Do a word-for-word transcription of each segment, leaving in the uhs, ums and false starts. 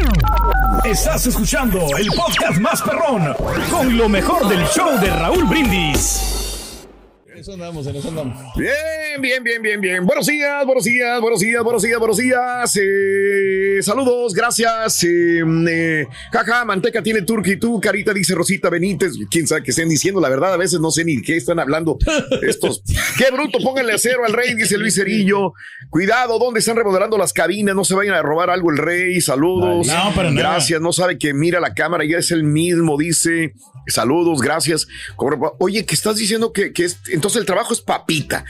Estás escuchando el podcast más perrón con lo mejor del show de Raúl Brindis. En eso andamos, en eso andamos. Bien, bien, bien, bien, bien. Buenos días, buenos días, buenos días, buenos días, buenos días. Eh, saludos, gracias. Eh, eh, jaja, manteca tiene turqui, tú, carita, dice Rosita Benítez. Quién sabe qué estén diciendo, la verdad, a veces no sé ni qué están hablando estos. Qué bruto, pónganle acero al rey, dice Luis Cerillo. Cuidado, ¿dónde están remodelando las cabinas? No se vayan a robar algo el rey. Saludos. No, para nada. Gracias, no sabe que mira la cámara, ya es el mismo, dice. Saludos, gracias. Oye, ¿qué estás diciendo? Que, que es, entonces el trabajo es papita.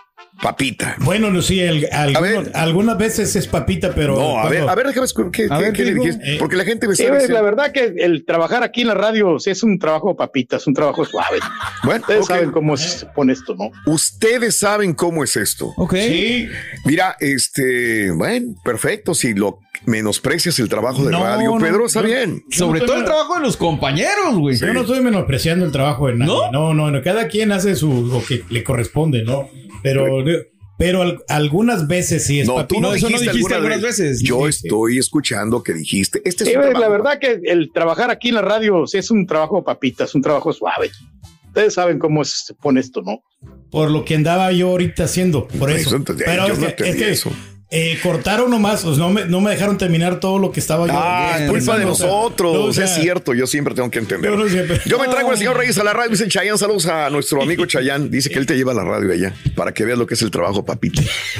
Papita. Bueno, Lucía, el, algunos, algunas veces es papita, pero... No, a ver, a ver, déjame ¿qué, a qué, ver, qué le dijiste? Eh, Porque la gente me sí, sabe. La verdad que el trabajar aquí en la radio sí es un trabajo papita, es un trabajo suave. Bueno, ustedes okay. saben cómo se pone esto, ¿no? Ustedes saben cómo es esto. Ok. Sí. Mira, este, bueno, perfecto. Si lo menosprecias el trabajo de No, radio, no, Pedro, está no. bien. Sobre no todo el me- trabajo de los compañeros, güey. Yo no estoy menospreciando el trabajo de nadie. No, no, no. Cada quien hace su lo que le corresponde, ¿no? Pero, pero al- algunas veces sí es No, tú papita. no eso no dijiste, dijiste alguna algunas veces. Yo Dijiste. estoy escuchando que dijiste. Este es Sí, un la trabajo- verdad que el trabajar aquí en la radio sí es un trabajo papita, es un trabajo suave. Ustedes saben cómo se pone esto, ¿no? Por lo que andaba yo ahorita haciendo, por Eso, eso. entonces, Pero yo es no que, entendí es que, eso. eh, cortaron nomás, pues no me, no me dejaron terminar todo lo que estaba yo. Ah, yo es culpa de expresando, o sea, nosotros, no, o sea, es cierto, yo siempre tengo que entender. Yo no siempre- Yo me traigo al señor Reyes a la radio, dice Chayán, saludos a nuestro amigo Chayán, dice que él te lleva a la radio allá, para que veas lo que es el trabajo, papito.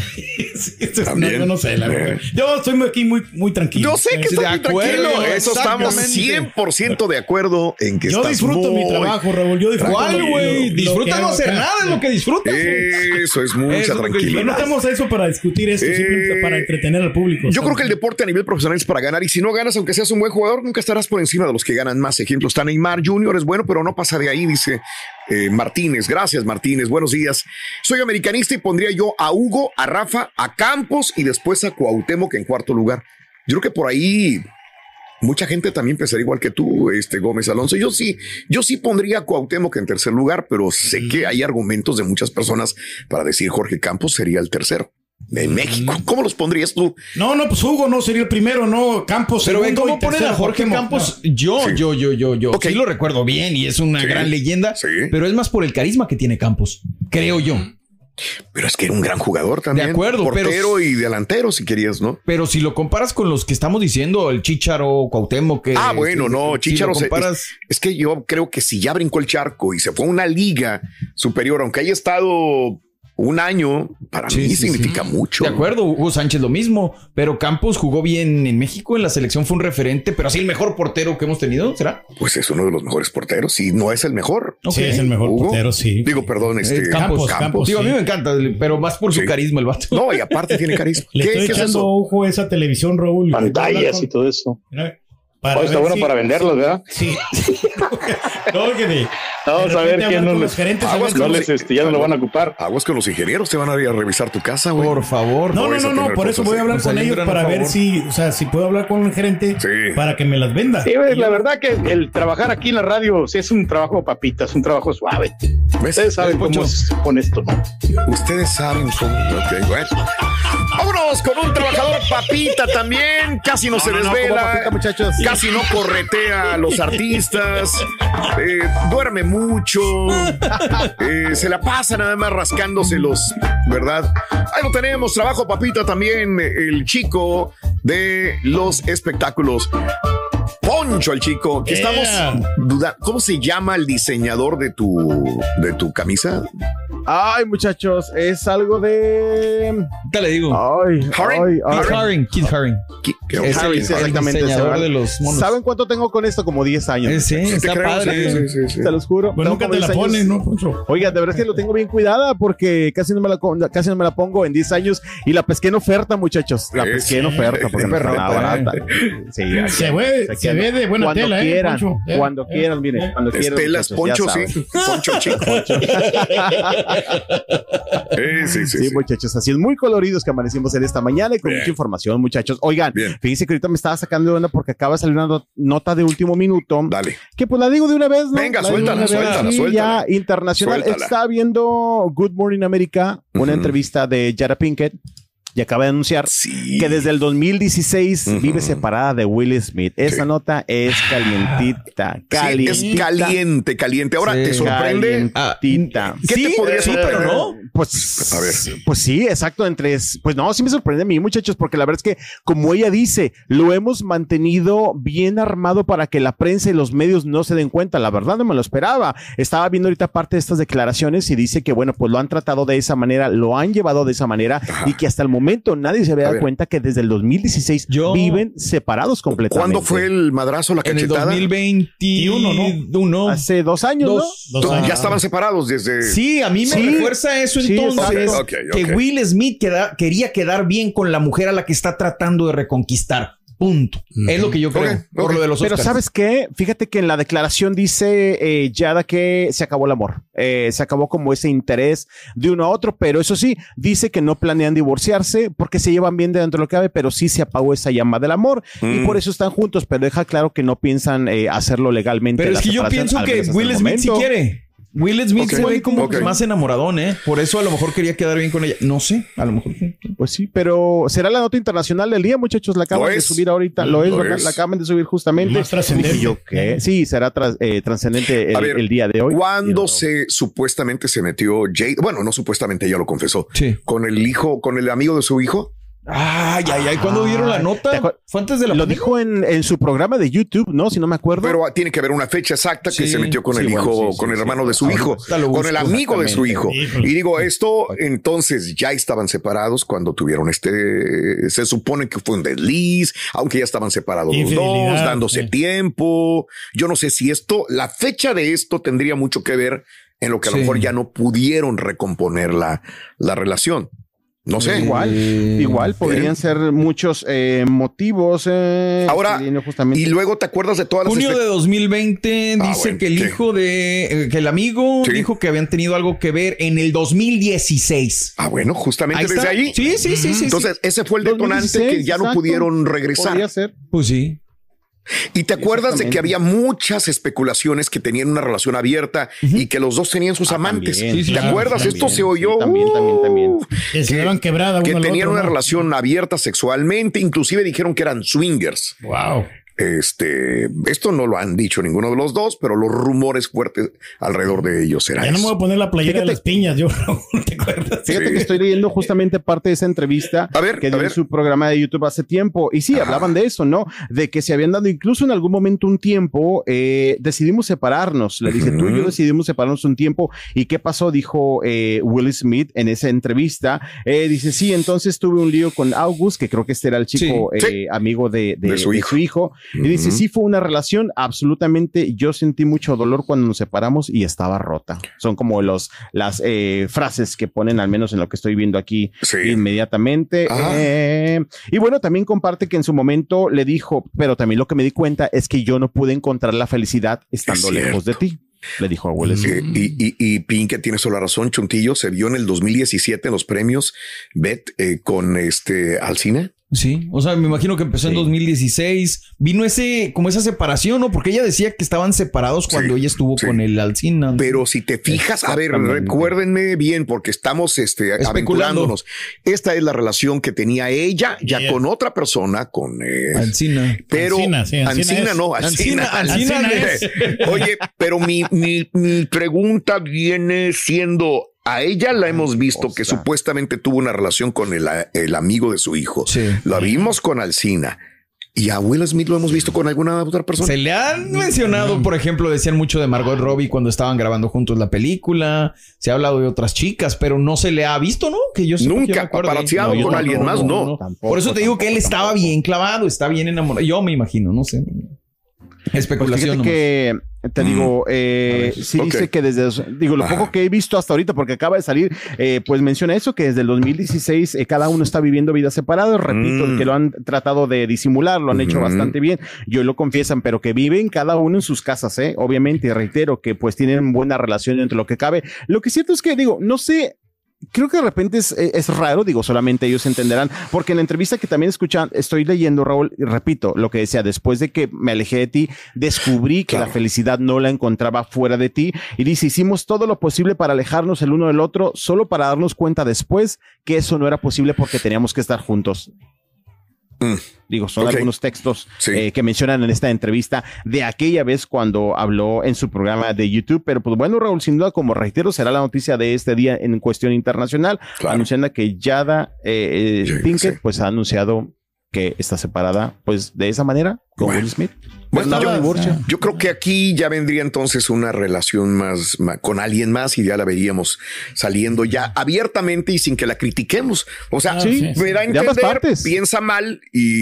Sí, esto es- También. no, yo no sé, la verdad. Yo estoy aquí muy, muy tranquilo. Yo sé que Sí, estás de muy acuerdo, tranquilo, eso estamos exactamente. cien por ciento de acuerdo en que Yo estás disfruto muy... mi trabajo, Raúl. Yo disfruto ¿Cuál, lo- güey? lo- lo Disfruta que no hago hacer acá. nada, es lo que disfrutas, güey. Eso es mucha Eso es lo que- Pero no tranquilidad. estamos a eso para discutir esto, Eh, simplemente para entretener al público. Yo creo ¿sabes? que el deporte a nivel profesional es para ganar y si no ganas, aunque seas un buen jugador, nunca estarás por encima de los que ganan más. Ejemplo, está Neymar junior, es bueno, pero no pasa de ahí, dice eh, Martínez. Gracias, Martínez. Buenos días. Soy americanista y pondría yo a Hugo, a Rafa, a Campos y después a Cuauhtémoc en cuarto lugar. Yo creo que por ahí mucha gente también pensaría igual que tú, este Gómez Alonso. Yo sí, yo sí pondría a Cuauhtémoc en tercer lugar, pero sé que hay argumentos de muchas personas para decir Jorge Campos sería el tercero. En México, ¿cómo los pondrías tú? No, no, pues Hugo no sería el primero, no, Campos. Pero ve segundo cómo y ponen tercero, a Jorge Cuauhtémoc. Campos. Yo, Sí. yo, yo, yo, yo. Ok. Sí lo recuerdo bien y es una Sí. gran leyenda. Sí. Pero es más por el carisma que tiene Campos, creo yo. Pero es que era un gran jugador también. De acuerdo, portero pero- y delantero, si querías, ¿no? Pero si lo comparas con los que estamos diciendo, el Chícharo, Cuauhtémoc, que Ah, bueno, no, si Chícharo lo se- comparas, es, es que yo creo que si ya brincó el charco y se fue a una liga superior, aunque haya estado un año, para Sí, mí sí, significa sí. mucho. De acuerdo, Hugo Sánchez lo mismo, pero Campos jugó bien en México, en la selección fue un referente, pero así el mejor portero que hemos tenido, ¿será? Pues es uno de los mejores porteros, si no es el mejor. Ok. Sí, es el mejor Hugo. portero, sí. Digo, perdón, este Eh, Campos, Campos. Digo, a mí sí. me encanta, pero más por su Sí. carisma el vato. No, y aparte tiene carisma. Le ¿Qué, estoy qué es echando eso? ojo a esa televisión, Raúl. Pantallas y todo eso. Para Oh, está ver bueno si- para venderlos, ¿verdad? Sí. No, que de- Vamos de a ver repente quién hablar no con les, los gerentes, a Aguas ver no con cómo les, se- este, ya no lo van a ocupar. Aguas con los ingenieros, te van a ir a revisar tu casa, güey. Por favor. No, no, vais a no, no, tener por eso cosas voy a hablar Nos con ellos ayudan, para por ver favor. si, o sea, si puedo hablar con el gerente Sí. para que me las venda. Sí, pues, la verdad que el trabajar aquí en la radio sí es un trabajo papita, es un trabajo suave. ¿Ves? Ustedes saben Poncho. cómo se pone esto, ¿no? Ustedes saben cómo. Ok, bueno. Vámonos con un trabajador papita también. Casi no, se no, no, desvela. ¿cómo papita, muchachos? Casi no corretea a los artistas. eh, duerme mucho. eh, se la pasa nada más rascándoselos, ¿verdad? Ahí lo tenemos. Trabajo papita también. El chico de los espectáculos. Poncho, el chico, que Yeah. estamos dudando. ¿Cómo se llama el diseñador de tu, de tu camisa? Ay, muchachos, es algo de. Te le digo. Ay, Haring. ay, ay. Keith Haring, Keith Haring. ¿Qué- qué- Es Haring, el, sí, el exactamente, diseñador se de van. los monos. ¿Saben cuánto tengo con esto? Como diez años. Eh, sí, Sí te está creo, padre. sí, sí, sí, sí. Se los juro. Pues Tengo nunca como te la diez años. pones, ¿no, Poncho? Oiga, de verdad que lo tengo bien cuidada porque casi no me la, co- casi no me la pongo en diez años y la pesqué en oferta, muchachos. La Sí, pesqué en sí. oferta porque no está nada barata. Sí, aquí- Se ve, aquí se ando. ve de buena cuando tela, quieran, ¿eh, Poncho? Eh, Cuando eh, quieran, miren, eh. cuando quieran. Estelas, muchachos, Poncho, ya sí. saben. Poncho chico. Eh, sí, sí, Sí, sí. muchachos, así es muy coloridos que amanecimos en esta mañana y con Bien. mucha información, muchachos. Oigan, Bien. fíjense que ahorita me estaba sacando de onda porque acaba de salir una no- nota de último minuto. Dale. Que pues la digo de una vez, ¿no? Venga, La digo de suéltala, una vez. suéltala, Sí, suéltala. ya internacional. Suéltala. Está viendo Good Morning America, una Ujú. entrevista de Jada Pinkett y acaba de anunciar sí. que desde el dos mil dieciséis uh-huh. vive separada de Will Smith. Esa sí. nota es calientita, calientita. Sí, es caliente, caliente. Ahora, sí. ¿te sorprende? Calientita. ¿Qué sí, te podría sí, sorprender? Pero no. Pues, a ver. pues sí, exacto. Entre, pues no, sí me sorprende a mí, muchachos, porque la verdad es que, como ella dice, lo hemos mantenido bien armado para que la prensa y los medios no se den cuenta. La verdad no me lo esperaba. Estaba viendo ahorita parte de estas declaraciones y dice que, bueno, pues lo han tratado de esa manera, lo han llevado de esa manera. Ajá. Y que hasta el momento nadie se había dado cuenta que desde el dos mil dieciséis Yo... viven separados completamente. ¿Cuándo fue el madrazo, la cachetada? En el dos mil veintiuno, ¿no? Uno. Hace dos años, dos, ¿no? Dos años. Ya estaban separados desde... Sí, a mí me sí. refuerza eso sí, entonces. Okay, okay. Que Will Smith queda, quería quedar bien con la mujer a la que está tratando de reconquistar. Punto. Uh-huh. Es lo que yo creo. Okay, por okay. lo de los Pero Oscars. ¿sabes qué? Fíjate que en la declaración dice eh, Yada que se acabó el amor. Eh, se acabó como ese interés de uno a otro, pero eso sí, dice que no planean divorciarse porque se llevan bien dentro de lo que cabe, pero sí se apagó esa llama del amor mm. y por eso están juntos, pero deja claro que no piensan eh, hacerlo legalmente. Pero es que yo pienso que Will Smith sí quiere. Will Smith okay. se ve como okay. más enamoradón, ¿eh? Por eso a lo mejor quería quedar bien con ella. No sé, a lo mejor sí. Pues sí, pero será la nota internacional del día, muchachos. La acaban de subir ahorita. Lo, lo es, ¿verdad? Es. La acaban de subir justamente. Más trascendente. Yo, ¿qué? Sí, será tras, eh, trascendente el, ver, el día de hoy. Cuando se supuestamente se metió Jay, bueno, no supuestamente, ella lo confesó, sí. con el hijo, con el amigo de su hijo. Ay, ay, ay, ¿cuándo dieron la nota? ¿Fue antes de la Lo dijo en, en su programa de YouTube, ¿no? Si no me acuerdo. Pero tiene que haber una fecha exacta que sí, se metió con sí, el hijo, bueno, sí, con sí, el hermano sí, de su hijo, busco, con el amigo de su hijo. Y digo, esto, entonces ya estaban separados cuando tuvieron este, se supone que fue un desliz, aunque ya estaban separados los dos, dándose sí. tiempo. Yo no sé si esto, la fecha de esto tendría mucho que ver en lo que a lo sí. mejor ya no pudieron recomponer la, la relación. No sé. Igual, igual podrían eh. ser muchos eh, motivos. Eh, Ahora, justamente. Y luego te acuerdas de todas las... Junio de dos mil veinte ah, dice bueno, que el sí. hijo de... que el amigo sí. dijo que habían tenido algo que ver en el dos mil dieciséis. Ah, bueno, justamente ahí desde está. ahí. Sí, sí, sí. sí Entonces, sí. ese fue el detonante que ya exacto. no pudieron regresar. Podría ser. Pues sí. Y te acuerdas de que había muchas especulaciones que tenían una relación abierta uh-huh. y que los dos tenían sus ah, amantes. También, ¿Te claro, acuerdas? también, Esto se oyó. Sí, también, también, también. Uh, que se daban quebrada que uno tenían otro, una ¿no? relación abierta sexualmente. Inclusive dijeron que eran swingers. Wow. Este, esto no lo han dicho ninguno de los dos, pero los rumores fuertes alrededor de ellos eran. Ya no me voy a poner la playera fíjate, de las piñas, yo no te acuerdas. Fíjate sí. que estoy leyendo justamente parte de esa entrevista a ver, que dio a ver. en su programa de YouTube hace tiempo. Y sí, Ajá. hablaban de eso, ¿no? De que se habían dado incluso en algún momento un tiempo, eh, decidimos separarnos. Le dice, uh-huh. tú y yo decidimos separarnos un tiempo. ¿Y qué pasó? Dijo eh, Will Smith en esa entrevista. Eh, dice, sí, entonces tuve un lío con August, que creo que este era el chico sí. Eh, Sí. amigo de, de, de su de hijo. Su hijo. Uh-huh. Y dice, sí, fue una relación absolutamente, yo sentí mucho dolor cuando nos separamos y estaba rota. Son como los las eh, frases que ponen, al menos en lo que estoy viendo aquí sí. inmediatamente. Eh, y bueno, también comparte que en su momento le dijo, pero también lo que me di cuenta es que yo no pude encontrar la felicidad estando lejos de ti. Le dijo a Will Smith. Sí, y, y, y Pinkett tiene toda la razón. Chuntillo se vio en el dos mil diecisiete en los premios Bet eh, con este Alsina. Sí, o sea, me imagino que empezó sí. en dos mil dieciséis. Vino ese, como esa separación, ¿no? Porque ella decía que estaban separados cuando sí, ella estuvo sí. con el Alsina. Pero si te fijas, a ver, recuérdenme bien, porque estamos este, aventurándonos. Esta es la relación que tenía ella ya yeah. con otra persona, con eh, Alsina. Pero Alsina, sí, Alsina, Alsina no, Alsina. Alsina, Alsina es. Oye, pero mi, mi, mi pregunta viene siendo... A ella la hemos visto o sea. que supuestamente tuvo una relación con el, el amigo de su hijo. Sí. La vimos con Alsina. ¿Y a Will Smith lo hemos visto con alguna otra persona? Se le han mencionado, por ejemplo, decían mucho de Margot Robbie cuando estaban grabando juntos la película. Se ha hablado de otras chicas, pero no se le ha visto, ¿no? Que yo nunca paparazziado no, con no, alguien no, más, no. no. no. Tampoco, por eso te digo que él estaba tampoco. bien clavado, está bien enamorado. Yo me imagino, no sé. Especulación. Pues que te mm. digo, eh, ver, sí okay. dice que desde, digo, lo ah. poco que he visto hasta ahorita, porque acaba de salir, eh, pues menciona eso, que desde el dos mil dieciséis eh, cada uno está viviendo vidas separadas. Repito, mm. que lo han tratado de disimular, lo han mm-hmm. hecho bastante bien. Yo lo confiesan, pero que viven cada uno en sus casas, eh. Obviamente, y reitero que pues tienen buena relación entre lo que cabe. Lo que es cierto es que, digo, no sé creo que de repente es, es raro, digo, solamente ellos entenderán, porque en la entrevista que también escuchan, estoy leyendo, Raúl, y repito, lo que decía, después de que me alejé de ti, descubrí que claro. la felicidad no la encontraba fuera de ti, y dice, hicimos todo lo posible para alejarnos el uno del otro, solo para darnos cuenta después que eso no era posible porque teníamos que estar juntos. Mm. Digo, son okay. algunos textos sí. eh, que mencionan en esta entrevista de aquella vez cuando habló en su programa de YouTube. Pero pues bueno, Raúl, sin duda, como reitero, será la noticia de este día en cuestión internacional, claro. anunciando que Jada eh, sí, Pinkett sí. pues ha anunciado que está separada pues de esa manera con bueno. Will Smith. Bueno, yo, yo creo que aquí ya vendría entonces una relación más, más con alguien más y ya la veríamos saliendo ya abiertamente y sin que la critiquemos. O sea, sí, me da a entender, piensa mal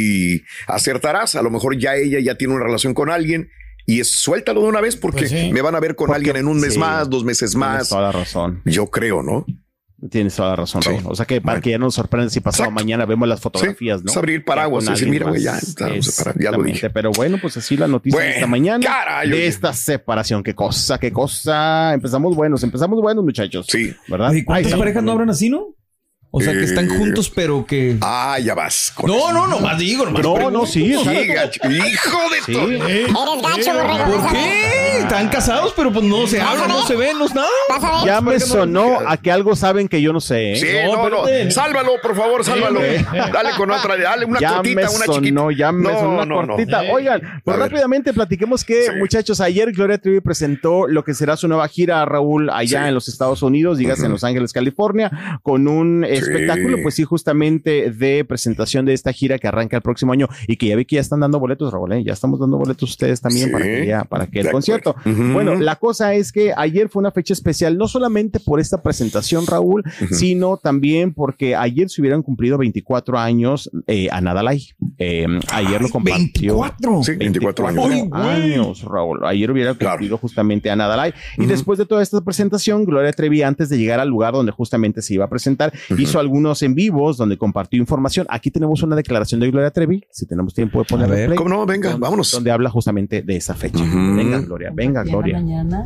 y acertarás. A lo mejor ya ella ya tiene una relación con alguien y es, suéltalo de una vez porque pues sí. me van a ver con porque, alguien en un mes sí, más, dos meses más. Tienes toda la razón. Yo creo, ¿no? Tienes toda la razón, Raúl. Sí. O sea que para bueno. que ya no nos sorprenda si pasado Exacto. mañana vemos las fotografías, sí. ¿no? Es abrir paraguas y decir, mira, güey, ya, está, ya lo dije. Pero bueno, pues así la noticia bueno, de esta mañana caray, de oye. esta separación. Qué cosa, qué cosa. Empezamos buenos, empezamos buenos, muchachos. Sí. ¿Verdad? ¿Y cuántas parejas no habrán así, no? O sea, que están juntos, pero que... Ah, ya vas. No, no, no, más digo, nomás. No, no, sí. sí gacho. Hijo de sí. todo. Eres gacho, borrego. ¿Por qué? Están casados, pero pues no se hablan, no se ven, no es nada. Ya me sonó a que algo saben que yo no sé. ¿eh? Sí, no, no, no. Sálvalo, por favor, sálvalo. Dale con otra, dale una ya cortita, me una sonó, chiquita. Ya me no, sonó una no, cortita. No. Oigan, pues rápidamente platiquemos que, sí. muchachos, ayer Gloria Trevi presentó lo que será su nueva gira, Raúl, allá sí. en los Estados Unidos, digas uh-huh. en Los Ángeles, California, con un sí. espectáculo, pues sí, justamente de presentación de esta gira que arranca el próximo año y que ya vi que ya están dando boletos, Raúl, ¿eh? Ya estamos dando boletos ustedes también sí. para que ya, para que el de concierto. Uh-huh. Bueno, la cosa es que ayer fue una fecha especial, no solamente por esta presentación, Raúl, uh-huh. sino también porque ayer se hubieran cumplido veinticuatro años eh, a Nadalai. Eh, ayer lo compartió. ¿veinticuatro? Sí, veinticuatro, veinticuatro años, Raúl. Ayer hubiera cumplido claro. justamente a Nadalai. Uh-huh. Y después de toda esta presentación, Gloria Trevi, antes de llegar al lugar donde justamente se iba a presentar, uh-huh. hizo algunos en vivo donde compartió información. Aquí tenemos una declaración de Gloria Trevi, si tenemos tiempo de ponerla play. ¿Cómo no? Venga, donde, vámonos. Donde habla justamente de esa fecha. Uh-huh. Venga, Gloria, venga, Gloria. Mañana,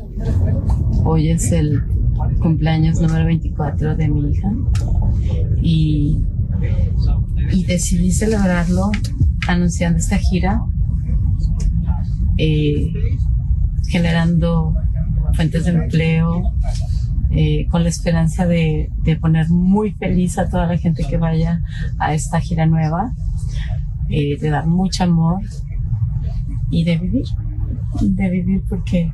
hoy es el cumpleaños número veinticuatro de mi hija y, y decidí celebrarlo anunciando esta gira, eh, generando fuentes de empleo, Eh, con la esperanza de, de poner muy feliz a toda la gente que vaya a esta gira nueva, eh, de dar mucho amor y de vivir, de vivir porque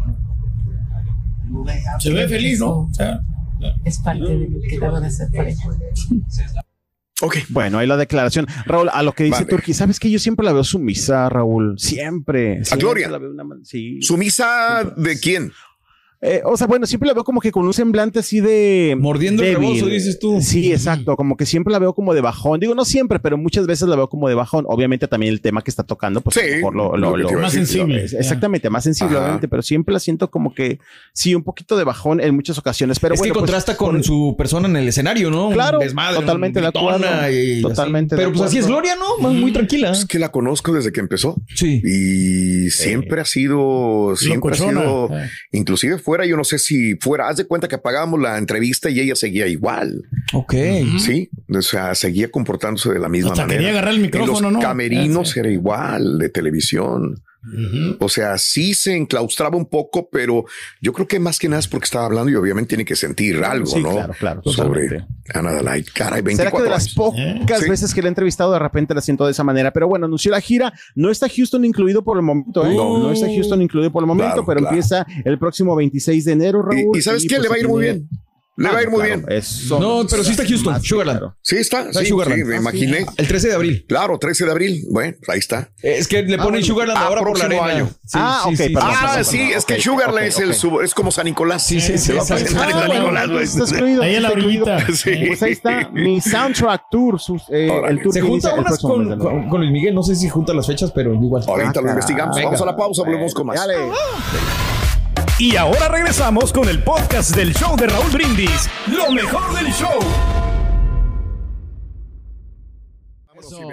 se ve feliz, ¿no? Es parte de lo que debo de hacer por ella. Ok. Bueno, ahí la declaración. Raúl, a lo que dice vale. Turki, ¿sabes que yo siempre la veo sumisa, Raúl? Siempre. ¿A siempre Gloria? La veo una, sí. ¿Sumisa de quién? Eh, o sea, bueno, siempre la veo como que con un semblante así de... Mordiendo débil. El rebozo, dices tú. Sí, exacto. Como que siempre la veo como de bajón. Digo, no siempre, pero muchas veces la veo como de bajón. Obviamente también el tema que está tocando, pues sí, a lo mejor lo, lo, lo, más sensible. Lo, exactamente, más sensible, Ajá. obviamente, pero siempre la siento como que sí, un poquito de bajón en muchas ocasiones. Pero es bueno, que contrasta pues, con por... su persona en el escenario, ¿no? Claro, un desmadre, totalmente un de acuerdo. Y totalmente Pero pues así es Gloria, ¿no? Más muy tranquila. Es que la conozco desde que empezó. Sí. Y siempre eh. ha sido, siempre Locochona. ha sido, eh. inclusive fuera, yo no sé si fuera, haz de cuenta que apagábamos la entrevista y ella seguía igual. Ok. Sí, o sea, seguía comportándose de la misma Hasta manera. Quería agarrar el micrófono, en los ¿no? camerinos sí. era igual, de televisión. Uh-huh. O sea, sí se enclaustraba un poco, pero yo creo que más que nada es porque estaba hablando y obviamente tiene que sentir algo, sí, ¿no? Claro, claro. Sobre Ana Dalai. Caray, veinticuatro ¿Será que de las años? pocas ¿Sí? veces que le he entrevistado de repente la siento de esa manera? Pero bueno, anunció la gira. No está Houston incluido por el momento, ¿eh? No, no está Houston incluido por el momento, claro, pero claro. empieza el próximo veintiséis de enero, Raúl. ¿Y, y sabes y qué? Pues le va a ir muy tiene... bien. Le ah, va a ir muy claro, bien. Eso, no, pero sí está Houston, Sugarland. Claro. Sí está, está sí, Sugarland. sí, me ah, imaginé. Sí. El trece de abril. Claro, trece de abril. Bueno, ahí está. Es que le ponen ah, Sugarland ah, ahora por la arena. año. Sí, ah, sí, ok. sí, Perdón, ah, perdón, sí, perdón, es que okay, Sugarland okay, es, okay. el sub, es como San Nicolás. Sí, sí, sí. Se va a presentar en San Nicolás. Ahí en la orillita. Sí. Pues ahí está mi soundtrack tour. Sus, eh, el tour se junta unas con, con, con Luis Miguel. No sé si junta las fechas, pero igual. Ahorita ah, lo investigamos. Venga. Vamos a la pausa, volvemos con más. Dale. Y ahora regresamos con el podcast del show de Raúl Brindis. Lo mejor del show.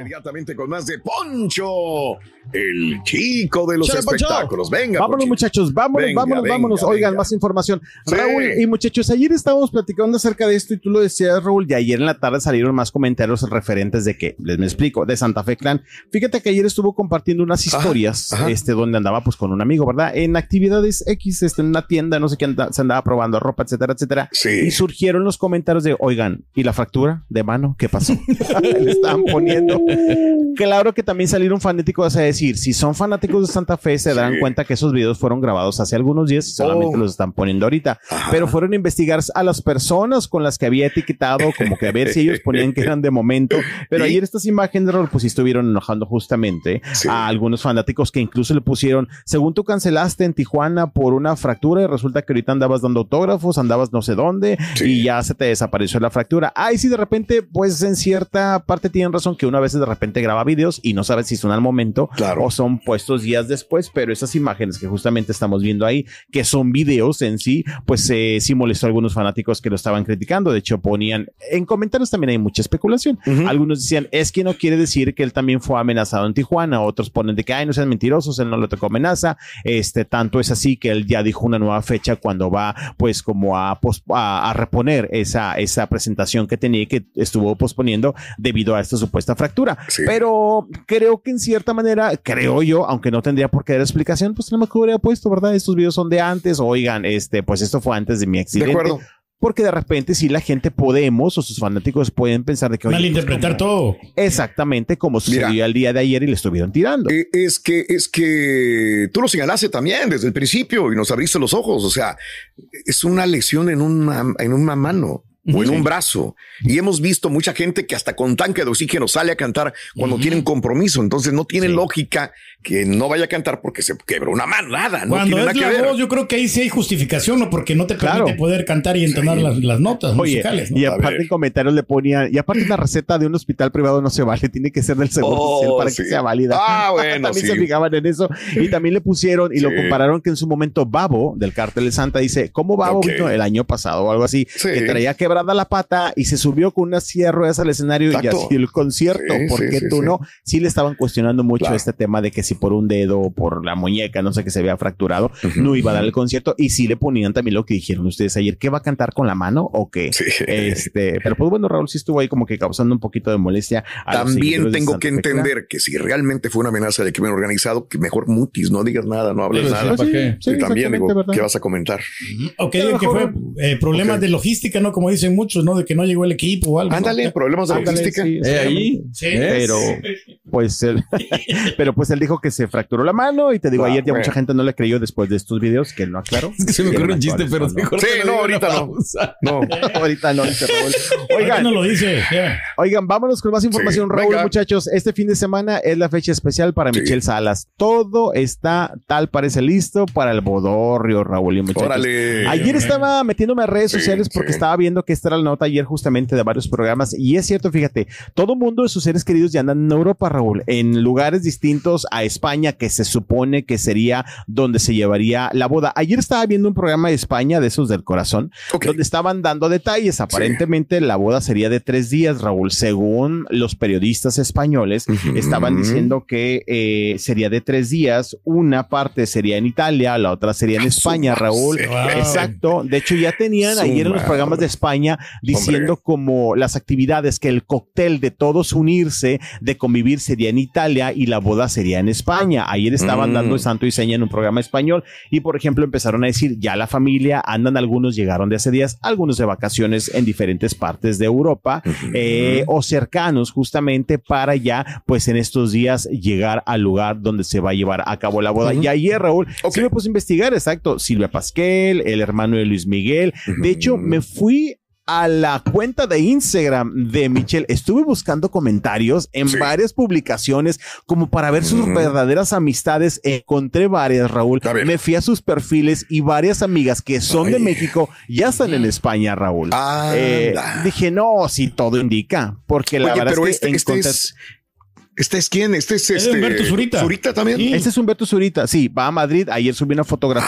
inmediatamente con más de Poncho, el chico de los Chale, espectáculos. Venga, vámonos, Ponchito. muchachos, vámonos, Venga, vámonos, venga, vámonos. venga. Oigan, más información. Sí. Raúl y muchachos, ayer estábamos platicando acerca de esto y tú lo decías, Raúl, y ayer en la tarde salieron más comentarios referentes de que, les me explico, de Santa Fe Clan. Fíjate que ayer estuvo compartiendo unas historias, ajá, ajá. este, donde andaba pues con un amigo, ¿verdad? En actividades X, este, en una tienda, no sé qué, anda, se andaba probando ropa, etcétera, etcétera. Sí. Y surgieron los comentarios de, oigan, ¿y la fractura de mano? ¿Qué pasó? Le estaban poniendo. Claro que también salieron fanáticos a decir, si son fanáticos de Santa Fe, se darán Sí. cuenta que esos videos fueron grabados hace algunos días y solamente Oh. los están poniendo ahorita. Ajá. Pero fueron a investigar a las personas con las que había etiquetado, como que a ver si ellos ponían que eran de momento. Pero ¿Y? ayer estas imágenes, Raúl, pues sí estuvieron enojando justamente Sí. a algunos fanáticos que incluso le pusieron, según tú cancelaste en Tijuana por una fractura y resulta que ahorita andabas dando autógrafos, andabas no sé dónde Sí. y ya se te desapareció la fractura. Ay, sí, de repente, pues en cierta parte tienen razón que una vez de repente graba videos y no sabes si son al momento Claro. o son puestos días después, pero esas imágenes que justamente estamos viendo ahí, que son videos en sí, pues eh, sí molestó a algunos fanáticos que lo estaban criticando. De hecho, ponían, en comentarios también hay mucha especulación. Ujú. Algunos decían, es que no quiere decir que él también fue amenazado en Tijuana. Otros ponen de que, ay, no sean mentirosos, él no le tocó amenaza. Este, tanto es así que él ya dijo una nueva fecha cuando va, pues, como a, pos- a, a reponer esa, esa presentación que tenía y que estuvo posponiendo debido a esta supuesta fractura. Sí. Pero creo que en cierta manera, creo yo, aunque no tendría por qué dar explicación, pues no me hubiera puesto, ¿verdad? Estos videos son de antes, oigan, este, pues esto fue antes de mi De accidente. acuerdo. Porque de repente si la gente podemos o sus fanáticos pueden pensar de que... oye, Malinterpretar pues, como- todo. Exactamente como sucedió Mira. el día de ayer y le estuvieron tirando. Eh, Es que, es que tú lo señalaste también desde el principio y nos abriste los ojos. O sea, es una lesión en una, en una mano o en un brazo. Y hemos visto mucha gente que hasta con tanque de oxígeno sale a cantar cuando Ujú. tienen compromiso. Entonces no tiene Sí. lógica que no vaya a cantar porque se quebró una mano. Nada, no Cuando tiene es nada la que ver. voz, yo creo que ahí sí hay justificación, ¿no? Porque no te permite Claro. poder cantar y entonar Sí. las, las notas Oye, musicales, ¿no? y A aparte ver. en comentarios le ponían, y aparte la receta de un hospital privado no se vale, tiene que ser del seguro Oh, social para sí. que sea válida. Ah, bueno, También sí. se fijaban en eso y también le pusieron y lo Sí. compararon que en su momento Babo del Cártel de Santa dice, ¿cómo Babo Ok. vino el año pasado o algo así? Sí. Que traía quebrada la pata y se subió con una silla de ruedas al escenario y Exacto. así el concierto. Sí, ¿Por sí, qué sí, tú sí. no? Sí le estaban cuestionando mucho Claro. este tema de que si por un dedo o por la muñeca, no sé, que se había fracturado, no iba a dar el concierto y sí le ponían también lo que dijeron ustedes ayer, ¿qué va a cantar con la mano o qué? Sí. Este, pero pues bueno, Raúl sí estuvo ahí como que causando un poquito de molestia. A los También seguidores de tengo Santa que Fe Clan. entender que si realmente fue una amenaza de crimen organizado, que mejor mutis, no digas nada, no hables Pues, nada. ¿para qué? Sí, Y también digo, exactamente, ¿verdad? ¿qué vas a comentar? O que digan que fue eh, problemas Ok. de logística, ¿no? Como dicen muchos, ¿no? De que no llegó el equipo o algo. ¿no? Ándale, problemas de Ándale, logística. sí, Eh, ahí. Sí. ¿Ves? Pero pues él, pero pues él dijo que se fracturó la mano y te digo, Ah, ayer ya bueno. mucha gente no le creyó después de estos videos que él no aclaró. Es que se me ocurre un chiste, pero mejor Sí, te lo no, digo en la ahorita no. pausa. No. Ahorita no, dice Raúl. Ahorita Oigan, no lo dice. ya. Oigan, vámonos con más información, Sí, Raúl, venga. muchachos. Este fin de semana es la fecha especial para Sí. Michelle Salas. Todo está tal parece listo para el bodorrio, Raúl y muchachos. Órale. Ayer estaba metiéndome a redes Sí, sociales porque sí. estaba viendo que esta era la nota ayer justamente de varios programas y es cierto, fíjate, todo mundo de sus seres queridos ya andan en Europa, Raúl, en lugares distintos a España que se supone que sería donde se llevaría la boda. Ayer estaba viendo un programa de España de esos del corazón Ok. donde estaban dando detalles. Aparentemente la boda sería de tres días, Raúl, según los periodistas españoles. Ujú. Estaban diciendo que eh, sería de tres días. Una parte sería en Italia, la otra sería en España, Raúl. Wow. Exacto. De hecho, ya tenían Su ayer en los madre. programas de España diciendo Hombre. como las actividades, que el cóctel de todos unirse, de convivir sería en Italia y la boda sería en España. Ayer estaban Mm. dando santo y seña en un programa español y, por ejemplo, empezaron a decir ya la familia, andan algunos, llegaron de hace días, algunos de vacaciones en diferentes partes de Europa eh, o cercanos justamente para ya, pues en estos días llegar al lugar donde se va a llevar a cabo la boda. Ujú. Y ayer, Raúl, Ok. sí me puse a investigar, exacto, Silvia Pasquel, el hermano de Luis Miguel. De hecho, Ujú. me fui a la cuenta de Instagram de Michelle. Estuve buscando comentarios en Sí. varias publicaciones como para ver sus Ujú. verdaderas amistades. Encontré varias, Raúl. A ver. Me fui a sus perfiles y varias amigas que son de Ay. México ya están en España, Raúl. Ah, Eh, anda. dije, no, si todo indica, porque la Oye, verdad pero es que este, este encontré- es. ¿Este es quién? Este es Es este. Humberto Zurita. Zurita también. Sí. Este es Humberto Zurita, sí, va a Madrid. Ayer subí una fotografía Ah.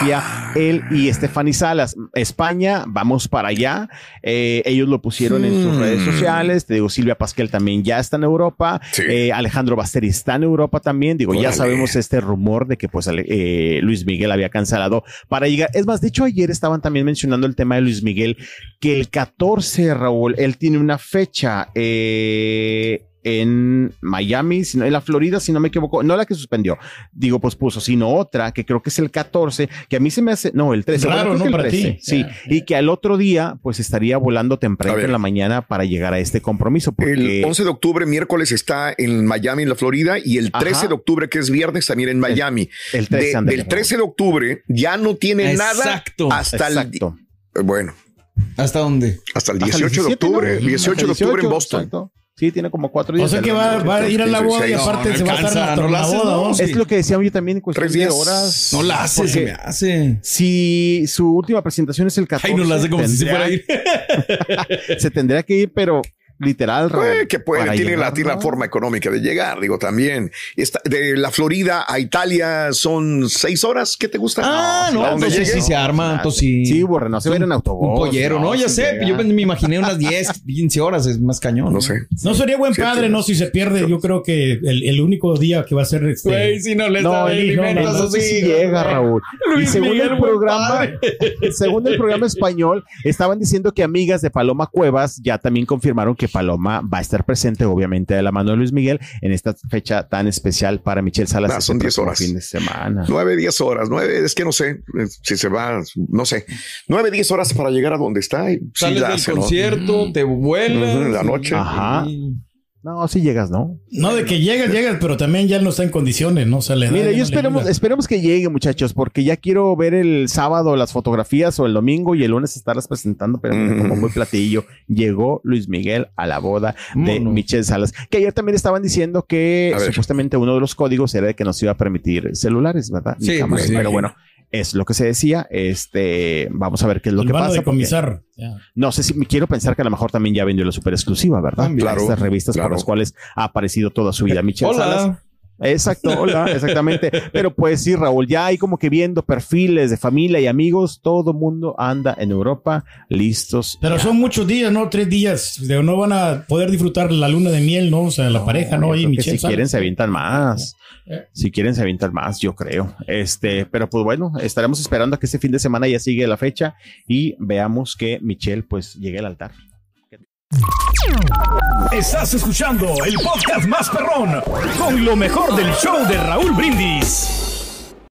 él y Stephanie Salas. España, vamos para allá. Eh, ellos lo pusieron mm. en sus redes sociales. Te digo, Silvia Pasquel también ya está en Europa. Sí. Eh, Alejandro Basteri está en Europa también. Digo, Órale. ya sabemos este rumor de que pues eh, Luis Miguel había cancelado para llegar. Es más, de hecho, ayer estaban también mencionando el tema de Luis Miguel, que el catorce, Raúl, él tiene una fecha eh, en Miami, sino en la Florida, si no me equivoco, no la que suspendió, digo, pues puso, sino otra, que creo que es el catorce, que a mí se me hace, no, el trece, claro, bueno, no, el para trece, ti. sí, yeah, yeah. Y que al otro día, pues estaría volando temprano en la mañana para llegar a este compromiso. Porque... El once de octubre, miércoles, está en Miami, en la Florida, y el trece Ajá. de octubre, que es viernes, también en Miami. El, el trece, de, del trece de octubre ya no tiene Exacto. nada hasta Exacto. el... Bueno. ¿Hasta dónde? Hasta el dieciocho de octubre. ¿No? dieciocho de octubre en Boston. Exacto. Sí, tiene como cuatro días. O sea que va, va a ir a la boda y aparte no, se va a estar en la boda. ¿No? Es lo que decíamos yo también en cuestión de horas. No la hace, se me hace. Si su última presentación es el catorce. Ay, no la hace como tendría, si se fuera a ir. Se tendría que ir, pero... literal, pues, que puede, tiene, llegar, la, ¿no? tiene la forma económica de llegar, digo, también. Esta, de la Florida a Italia son seis horas, ¿qué te gusta? Ah, no, no entonces sí se arma, entonces sí. Sí, borre, no se ven en autobús. Un pollero, no, no ya sé, llega. Yo me imaginé unas diez, quince horas, es más cañón. No sé. No sería buen Siete padre, horas. ¿no? Si se pierde, yo creo que el, el único día que va a ser este... Güey, si no les no, da el no, no, no sé si llega, Raúl. Luis y según Miguel, el programa, según el programa español, estaban diciendo que amigas de Paloma Cuevas ya también confirmaron que Paloma va a estar presente, obviamente, de la mano de Luis Miguel en esta fecha tan especial para Michelle Salas. Nah, son diez horas. Fin de semana. Nueve, diez horas. Nueve, es que no sé si se va, no sé. Nueve, diez horas para llegar a donde está. Y sales sí, del hace, concierto, ¿no? Te vuelas. Uh-huh, la noche. Ajá. Y... No, sí llegas, ¿no? No, de que llegas, llegas, pero también ya no está en condiciones, ¿no? O sea, le Mira, yo esperemos, esperemos que llegue, muchachos, porque ya quiero ver el sábado las fotografías o el domingo y el lunes estarlas presentando, pero mm. como muy platillo. Llegó Luis Miguel a la boda de mm. Michelle Salas, que ayer también estaban diciendo que supuestamente uno de los códigos era de que no se iba a permitir celulares, ¿verdad? Sí, cámaras, sí. Pero bueno. Es lo que se decía. Este, vamos a ver qué es lo el que pasa. De comisar. Yeah. No sé si me quiero pensar que a lo mejor también ya vendió la super exclusiva, ¿verdad? Ah, claro, estas revistas claro. por las cuales ha aparecido toda su vida Michelle Hola. Salas. Exacto, hola, exactamente. Pero pues sí, Raúl, ya hay como que viendo perfiles de familia y amigos, todo mundo anda en Europa listos. Pero ya. Son muchos días, ¿no? Tres días. No van a poder disfrutar la luna de miel, ¿no? O sea, la no, pareja, ¿no? Ahí si quieren se avientan más. Si quieren se avientan más, yo creo. Este, pero pues bueno, estaremos esperando a que este fin de semana ya sigue la fecha y veamos que Michelle pues llegue al altar. Estás escuchando el podcast más perrón con lo mejor del show de Raúl Brindis.